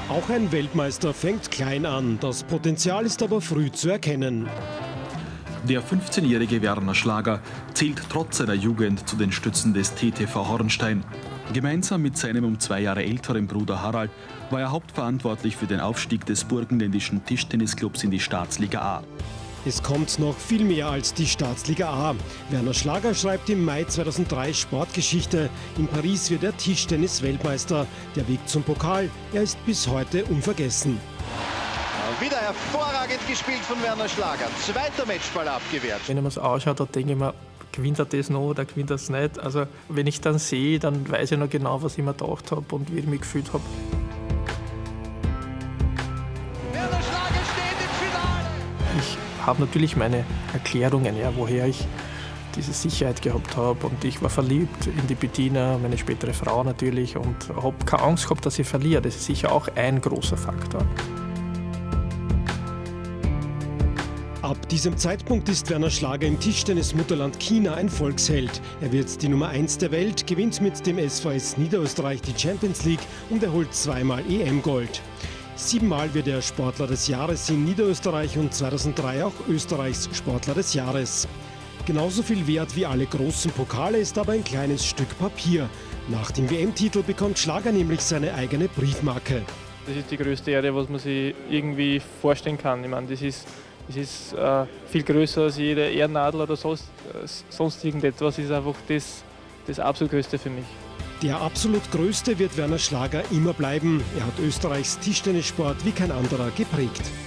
Auch ein Weltmeister fängt klein an, das Potenzial ist aber früh zu erkennen. Der 15-jährige Werner Schlager zählt trotz seiner Jugend zu den Stützen des TTV Hornstein. Gemeinsam mit seinem um 2 Jahre älteren Bruder Harald war er hauptverantwortlich für den Aufstieg des burgenländischen Tischtennisclubs in die Staatsliga A. Es kommt noch viel mehr als die Staatsliga A. Werner Schlager schreibt im Mai 2003 Sportgeschichte. In Paris wird er Tischtennis-Weltmeister. Der Weg zum Pokal, er ist bis heute unvergessen. Wieder hervorragend gespielt von Werner Schlager. Zweiter Matchball abgewehrt. Wenn ich mir das anschaue, da denke ich mir, gewinnt er das noch oder gewinnt er es nicht. Also wenn ich dann sehe, dann weiß ich noch genau, was ich mir gedacht habe und wie ich mich gefühlt habe. Werner Schlager steht im Finale. Ich habe natürlich meine Erklärungen, ja, woher ich diese Sicherheit gehabt habe. Und ich war verliebt in die Bettina, meine spätere Frau natürlich, und habe keine Angst gehabt, dass ich verliere. Das ist sicher auch ein großer Faktor. Ab diesem Zeitpunkt ist Werner Schlager im Tischtennis-Mutterland China ein Volksheld. Er wird die Nummer 1 der Welt, gewinnt mit dem SVS Niederösterreich die Champions League und erholt 2-mal EM-Gold. 7-mal wird er Sportler des Jahres in Niederösterreich und 2003 auch Österreichs Sportler des Jahres. Genauso viel wert wie alle großen Pokale ist aber ein kleines Stück Papier. Nach dem WM-Titel bekommt Schlager nämlich seine eigene Briefmarke. Das ist die größte Ehre, was man sich irgendwie vorstellen kann. Ich meine, das ist viel größer als jeder Ehrennadel oder sonst irgendetwas. Das ist einfach das absolut Größte für mich. Der absolut Größte wird Werner Schlager immer bleiben. Er hat Österreichs Tischtennissport wie kein anderer geprägt.